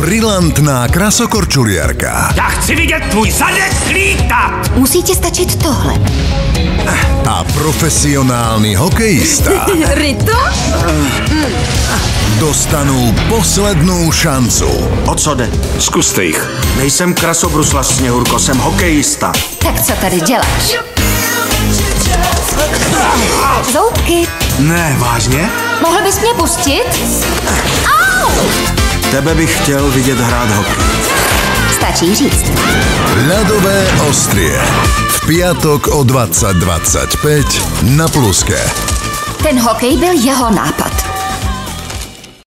Brilantná krasokorčuliarka. Já chci vidět tvůj zadek lítat! Musí ti stačit tohle. A profesionální hokejista Rito? dostanú poslednú šancu. O co jde? Zkuste jich. Nejsem krasobrusla, Sněhurko, jsem hokejista. Tak co tady děláš? Zoutky. Ne, vážně? Mohl bys mě pustit? Au! Tebe bych chtěl vidět hrát hokej. Stačí říct. Ľadové ostrie. V piatok o 20:25 na Pluske. Ten hokej byl jeho nápad.